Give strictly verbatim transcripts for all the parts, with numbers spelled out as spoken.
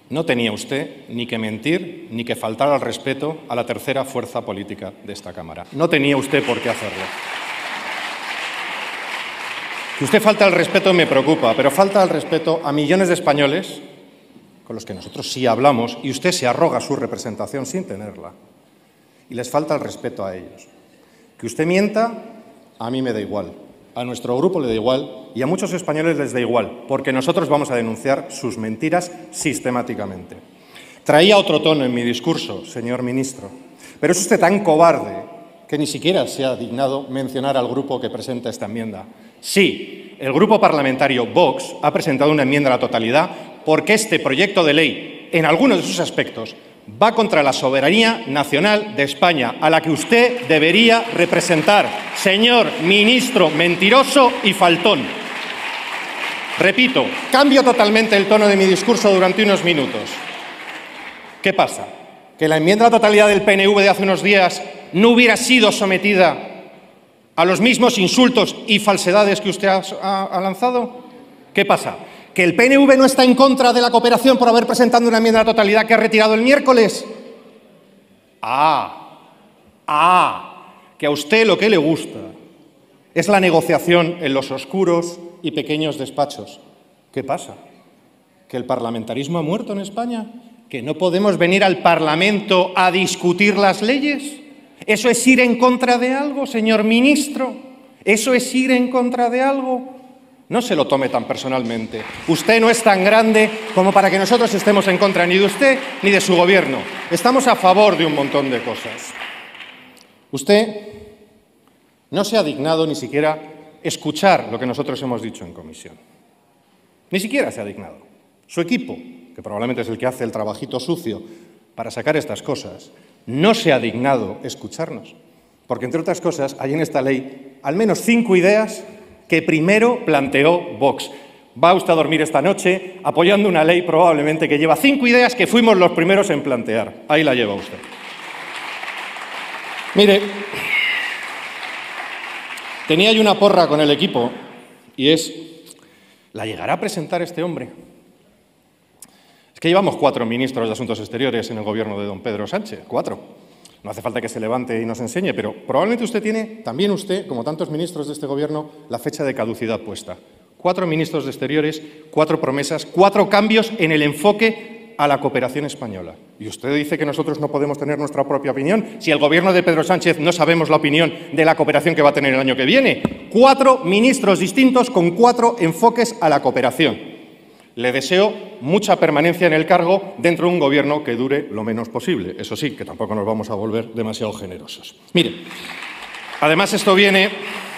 No tenía usted ni que mentir ni que faltar al respeto a la tercera fuerza política de esta Cámara. No tenía usted por qué hacerlo. Que usted falta al respeto me preocupa, pero falta al respeto a millones de españoles con los que nosotros sí hablamos y usted se arroga su representación sin tenerla. Y les falta el respeto a ellos. Que usted mienta, a mí me da igual. A nuestro grupo le da igual y a muchos españoles les da igual, porque nosotros vamos a denunciar sus mentiras sistemáticamente. Traía otro tono en mi discurso, señor ministro, pero es usted tan cobarde que ni siquiera se ha dignado mencionar al grupo que presenta esta enmienda. Sí, el grupo parlamentario Vox ha presentado una enmienda a la totalidad porque este proyecto de ley, en algunos de sus aspectos, va contra la soberanía nacional de España, a la que usted debería representar, señor ministro mentiroso y faltón. Repito, cambio totalmente el tono de mi discurso durante unos minutos. ¿Qué pasa? ¿Que la enmienda a la totalidad del P N V de hace unos días no hubiera sido sometida a los mismos insultos y falsedades que usted ha, ha, ha lanzado? ¿Qué pasa? ¿Que el P N V no está en contra de la cooperación por haber presentado una enmienda a la totalidad que ha retirado el miércoles? Ah, ah, que a usted lo que le gusta es la negociación en los oscuros y pequeños despachos. ¿Qué pasa? ¿Que el parlamentarismo ha muerto en España? ¿Que no podemos venir al Parlamento a discutir las leyes? ¿Eso es ir en contra de algo, señor ministro? ¿Eso es ir en contra de algo? No se lo tome tan personalmente. Usted no es tan grande como para que nosotros estemos en contra ni de usted ni de su gobierno. Estamos a favor de un montón de cosas. Usted no se ha dignado ni siquiera escuchar lo que nosotros hemos dicho en comisión. Ni siquiera se ha dignado. Su equipo, que probablemente es el que hace el trabajito sucio para sacar estas cosas, no se ha dignado escucharnos. Porque, entre otras cosas, hay en esta ley al menos cinco ideas que primero planteó Vox. Va usted a dormir esta noche apoyando una ley probablemente que lleva cinco ideas que fuimos los primeros en plantear. Ahí la lleva usted. Mire, tenía yo una porra con el equipo y es, ¿la llegará a presentar este hombre? Es que llevamos cuatro ministros de Asuntos Exteriores en el gobierno de don Pedro Sánchez, cuatro. No hace falta que se levante y nos enseñe, pero probablemente usted tiene, también usted, como tantos ministros de este gobierno, la fecha de caducidad puesta. Cuatro ministros de Exteriores, cuatro promesas, cuatro cambios en el enfoque a la cooperación española. Y usted dice que nosotros no podemos tener nuestra propia opinión si el gobierno de Pedro Sánchez no sabemos la opinión de la cooperación que va a tener el año que viene. Cuatro ministros distintos con cuatro enfoques a la cooperación. Le deseo mucha permanencia en el cargo dentro de un gobierno que dure lo menos posible. Eso sí, que tampoco nos vamos a volver demasiado generosos. Mire, además esto viene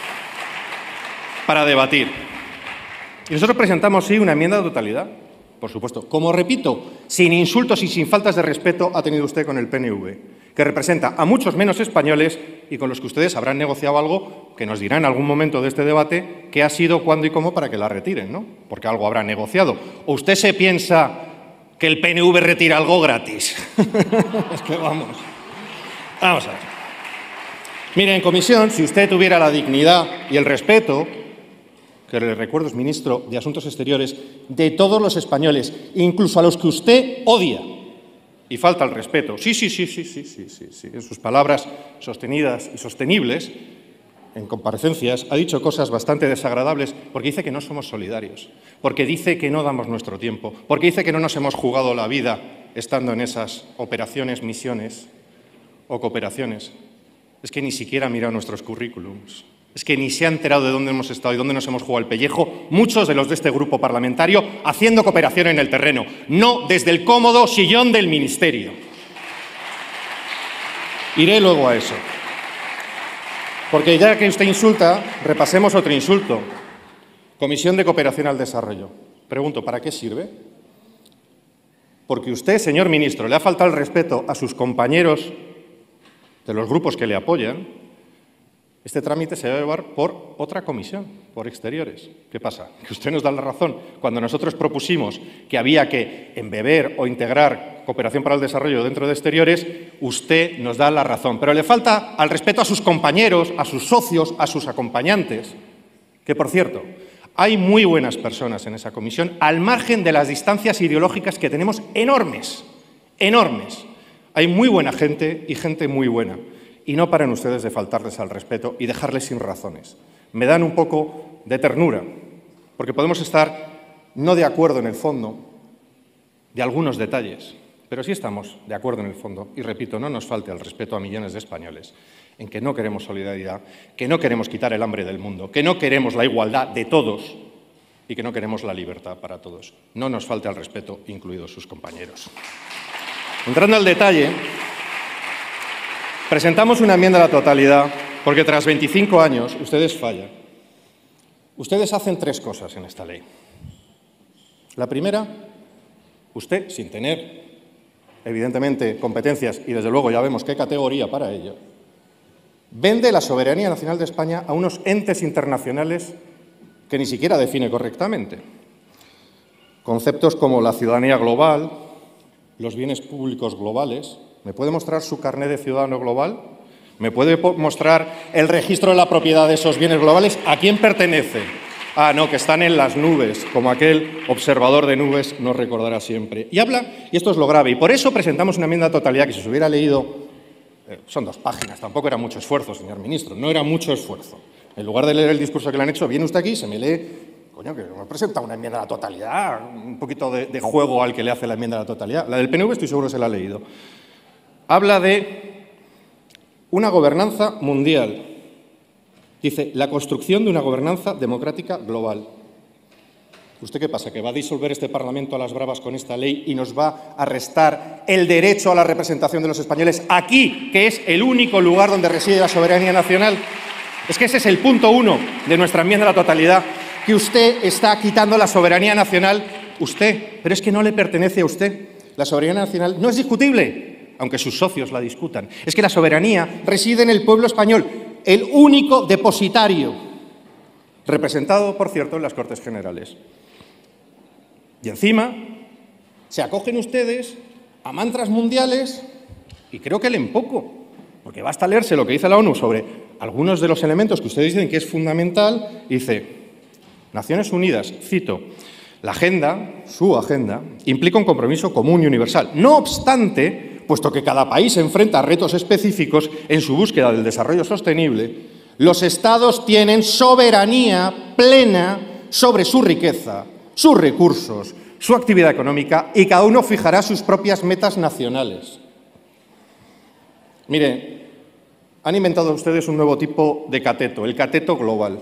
para debatir. Y nosotros presentamos, sí, una enmienda de totalidad, por supuesto. Como repito, sin insultos y sin faltas de respeto ha tenido usted con el P N V, que representa a muchos menos españoles y con los que ustedes habrán negociado algo que nos dirá en algún momento de este debate qué ha sido, cuándo y cómo para que la retiren, ¿no? Porque algo habrá negociado. ¿O usted se piensa que el P N V retira algo gratis? Es que vamos. Vamos a ver. Mire, en comisión, si usted tuviera la dignidad y el respeto, que le recuerdo es ministro de Asuntos Exteriores, de todos los españoles, incluso a los que usted odia, y falta el respeto, sí, sí, sí, sí, sí, sí, sí, sí, en sus palabras sostenidas y sostenibles, en comparecencias, ha dicho cosas bastante desagradables, porque dice que no somos solidarios, porque dice que no damos nuestro tiempo, porque dice que no nos hemos jugado la vida estando en esas operaciones, misiones o cooperaciones. Es que ni siquiera ha mirado nuestros currículums. Es que ni se ha enterado de dónde hemos estado y dónde nos hemos jugado el pellejo, muchos de los de este grupo parlamentario haciendo cooperación en el terreno, no desde el cómodo sillón del ministerio. Iré luego a eso. Porque ya que usted insulta, repasemos otro insulto. Comisión de Cooperación al Desarrollo. Pregunto, ¿para qué sirve? Porque usted, señor ministro, le ha faltado el respeto a sus compañeros de los grupos que le apoyan. Este trámite se va a llevar por otra comisión, por Exteriores. ¿Qué pasa? Que usted nos da la razón. Cuando nosotros propusimos que había que embeber o integrar cooperación para el desarrollo dentro de Exteriores, usted nos da la razón. Pero le falta al respeto a sus compañeros, a sus socios, a sus acompañantes, que, por cierto, Hay muy buenas personas en esa comisión, al margen de las distancias ideológicas que tenemos enormes, enormes. Hay muy buena gente y gente muy buena. Y no paren ustedes de faltarles al respeto y dejarles sin razones. Me dan un poco de ternura, porque podemos estar no de acuerdo en el fondo de algunos detalles, pero sí estamos de acuerdo en el fondo. Y repito, no nos falte el respeto a millones de españoles, en que no queremos solidaridad, que no queremos quitar el hambre del mundo, que no queremos la igualdad de todos y que no queremos la libertad para todos. No nos falte el respeto, incluidos sus compañeros. Entrando al detalle, presentamos una enmienda a la totalidad porque tras veinticinco años ustedes fallan. Ustedes hacen tres cosas en esta ley. La primera, usted, sin tener, evidentemente, competencias y, desde luego, ya vemos qué categoría para ello, vende la soberanía nacional de España a unos entes internacionales que ni siquiera define correctamente. Conceptos como la ciudadanía global, los bienes públicos globales. ¿Me puede mostrar su carné de ciudadano global? ¿Me puede mostrar el registro de la propiedad de esos bienes globales? ¿A quién pertenece? Ah, no, que están en las nubes, como aquel observador de nubes nos recordará siempre. Y habla, y esto es lo grave, y por eso presentamos una enmienda a totalidad que si se hubiera leído, eh, son dos páginas, tampoco era mucho esfuerzo, señor ministro, no era mucho esfuerzo. En lugar de leer el discurso que le han hecho, viene usted aquí y se me lee, coño, que hemos presentado una enmienda a la totalidad, un poquito de, de juego al que le hace la enmienda a la totalidad. La del P N V estoy seguro que se la ha leído. Habla de una gobernanza mundial. Dice, la construcción de una gobernanza democrática global. ¿Usted qué pasa? ¿Que va a disolver este Parlamento a las bravas con esta ley y nos va a restar el derecho a la representación de los españoles aquí, que es el único lugar donde reside la soberanía nacional? Es que ese es el punto uno de nuestra enmienda a la totalidad, que usted está quitando la soberanía nacional, usted, pero es que no le pertenece a usted. La soberanía nacional no es discutible, aunque sus socios la discutan. Es que la soberanía reside en el pueblo español, el único depositario, representado, por cierto, en las Cortes Generales. Y encima se acogen ustedes a mantras mundiales y creo que leen poco, porque basta leerse lo que dice la ONU sobre algunos de los elementos que ustedes dicen que es fundamental. Dice, Naciones Unidas, cito, la agenda, su agenda, implica un compromiso común y universal. No obstante, puesto que cada país se enfrenta a retos específicos en su búsqueda del desarrollo sostenible, los Estados tienen soberanía plena sobre su riqueza, sus recursos, su actividad económica y cada uno fijará sus propias metas nacionales. Mire, han inventado ustedes un nuevo tipo de cateto, el cateto global.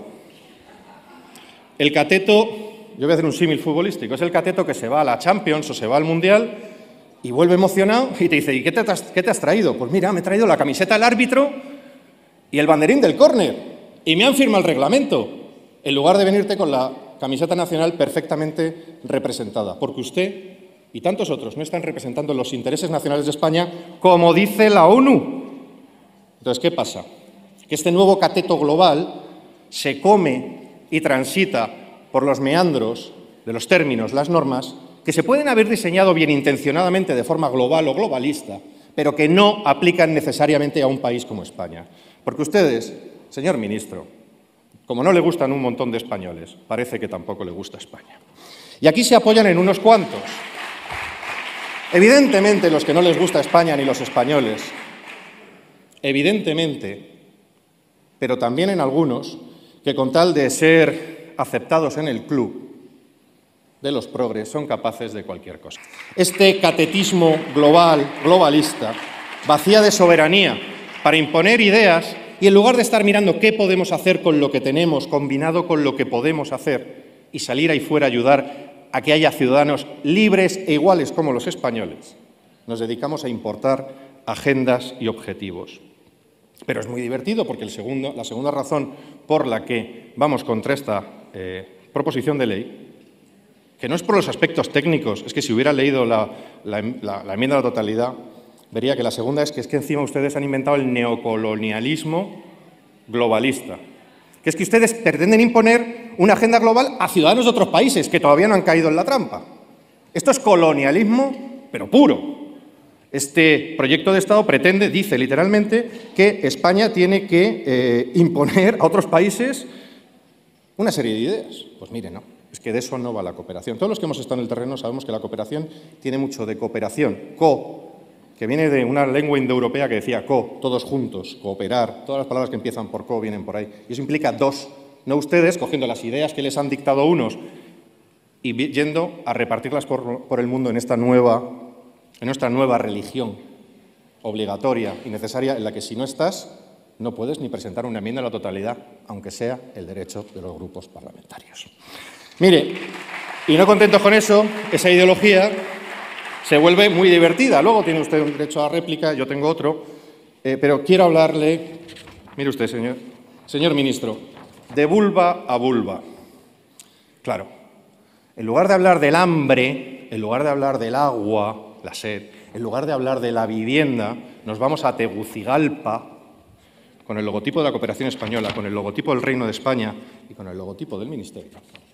El cateto, yo voy a hacer un símil futbolístico, es el cateto que se va a la Champions o se va al Mundial y vuelve emocionado y te dice, ¿y qué te, has, qué te has traído? Pues mira, me he traído la camiseta del árbitro y el banderín del córner. Y me han firmado el reglamento, en lugar de venirte con la camiseta nacional perfectamente representada. Porque usted y tantos otros no están representando los intereses nacionales de España como dice la ONU. Entonces, ¿qué pasa? Que este nuevo cateto global se come y transita por los meandros de los términos, las normas, que se pueden haber diseñado bien intencionadamente de forma global o globalista, pero que no aplican necesariamente a un país como España. Porque ustedes, señor ministro, como no le gustan un montón de españoles, parece que tampoco le gusta España. Y aquí se apoyan en unos cuantos. Evidentemente, los que no les gusta España ni los españoles, evidentemente, pero también en algunos que con tal de ser aceptados en el club de los progres son capaces de cualquier cosa. Este catetismo global, globalista, vacía de soberanía para imponer ideas y en lugar de estar mirando qué podemos hacer con lo que tenemos, combinado con lo que podemos hacer y salir ahí fuera a ayudar a que haya ciudadanos libres e iguales como los españoles, nos dedicamos a importar agendas y objetivos. Pero es muy divertido porque el segundo, la segunda razón por la que vamos contra esta eh, proposición de ley, que no es por los aspectos técnicos, es que si hubiera leído la, la, la, la enmienda a la totalidad, vería que la segunda es que, es que encima ustedes han inventado el neocolonialismo globalista, que es que ustedes pretenden imponer una agenda global a ciudadanos de otros países que todavía no han caído en la trampa. Esto es colonialismo, pero puro. Este proyecto de Estado pretende, dice literalmente, que España tiene que eh, imponer a otros países una serie de ideas. Pues mire, no, es que de eso no va la cooperación. Todos los que hemos estado en el terreno sabemos que la cooperación tiene mucho de cooperación, co, que viene de una lengua indoeuropea que decía co, todos juntos, cooperar, todas las palabras que empiezan por co vienen por ahí. Y eso implica dos, no ustedes cogiendo las ideas que les han dictado unos y yendo a repartirlas por, por el mundo en esta nueva, en nuestra nueva religión obligatoria y necesaria, en la que si no estás, no puedes ni presentar una enmienda a la totalidad, aunque sea el derecho de los grupos parlamentarios. Mire, y no contentos con eso, esa ideología se vuelve muy divertida. Luego tiene usted un derecho a réplica, yo tengo otro, eh, pero quiero hablarle, mire usted, señor, señor ministro, de vulva a vulva. Claro. En lugar de hablar del hambre, en lugar de hablar del agua, la sed, en lugar de hablar de la vivienda, nos vamos a Tegucigalpa, con el logotipo de la cooperación española, con el logotipo del Reino de España y con el logotipo del Ministerio,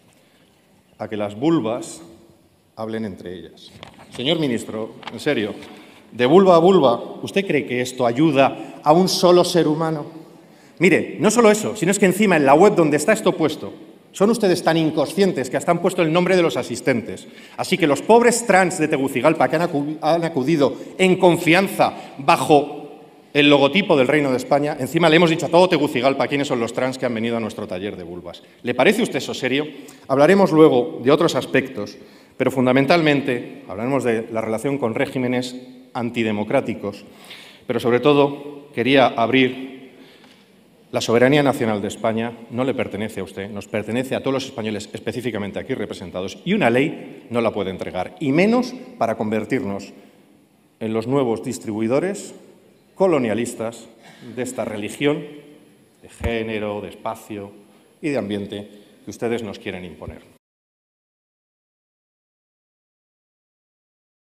a que las vulvas hablen entre ellas. Señor ministro, en serio, de vulva a vulva, ¿usted cree que esto ayuda a un solo ser humano? Mire, no solo eso, sino es que encima en la web donde está esto puesto, son ustedes tan inconscientes que hasta han puesto el nombre de los asistentes. Así que los pobres trans de Tegucigalpa que han acudido en confianza bajo el logotipo del Reino de España, encima le hemos dicho a todo Tegucigalpa quiénes son los trans que han venido a nuestro taller de vulvas. ¿Le parece usted eso serio? Hablaremos luego de otros aspectos, pero fundamentalmente hablaremos de la relación con regímenes antidemocráticos, pero sobre todo quería abrir. La soberanía nacional de España no le pertenece a usted, nos pertenece a todos los españoles específicamente aquí representados y una ley no la puede entregar, y menos para convertirnos en los nuevos distribuidores colonialistas de esta religión de género, de espacio y de ambiente que ustedes nos quieren imponer.